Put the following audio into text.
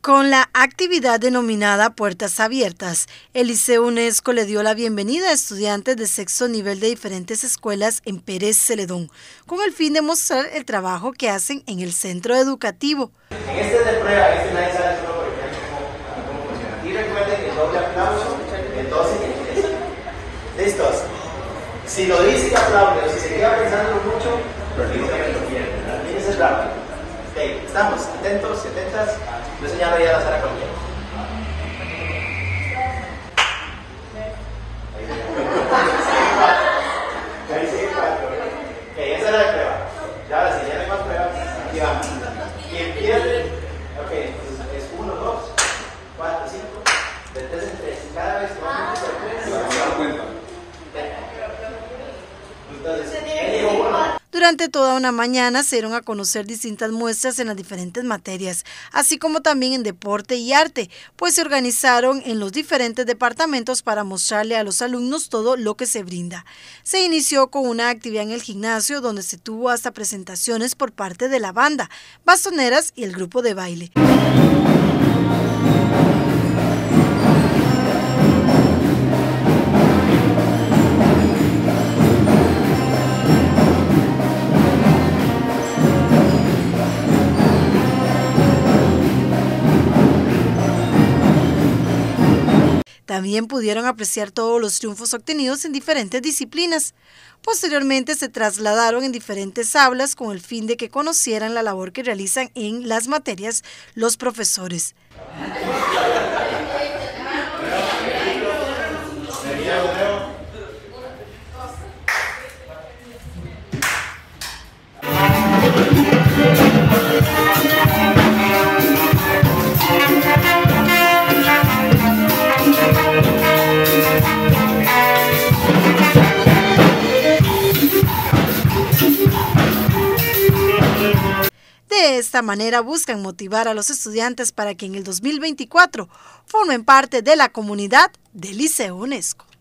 Con la actividad denominada Puertas Abiertas, el Liceo UNESCO le dio la bienvenida a estudiantes de sexto nivel de diferentes escuelas en Pérez Celedón, con el fin de mostrar el trabajo que hacen en el centro educativo. En este de prueba, nadie sabe solo porque cómo funciona. Y recuerden que el doble aplauso, el 12 y el 13. ¿Listos? Si lo dice y aplaude, o si se queda pensando mucho, lo pierde. También es rápido. Ok, estamos atentos, atentas. Yo señalo ya a la Sara cualquiera. Ahí sigue 4. Ok, esa era la prueba. Ya ahora si ya no hay más pruebas, aquí vamos. Quien pierde, ok, entonces es 1, 2, 4, 5, de 3 en 3. Cada vez que vamos a hacer 3, se van a dar cuenta. Entonces, él dijo 1. Durante toda una mañana se dieron a conocer distintas muestras en las diferentes materias, así como también en deporte y arte, pues se organizaron en los diferentes departamentos para mostrarle a los alumnos todo lo que se brinda. Se inició con una actividad en el gimnasio donde se tuvo hasta presentaciones por parte de la banda, bastoneras y el grupo de baile. También pudieron apreciar todos los triunfos obtenidos en diferentes disciplinas. Posteriormente se trasladaron en diferentes aulas con el fin de que conocieran la labor que realizan en las materias los profesores. De esta manera buscan motivar a los estudiantes para que en el 2024 formen parte de la comunidad del Liceo UNESCO.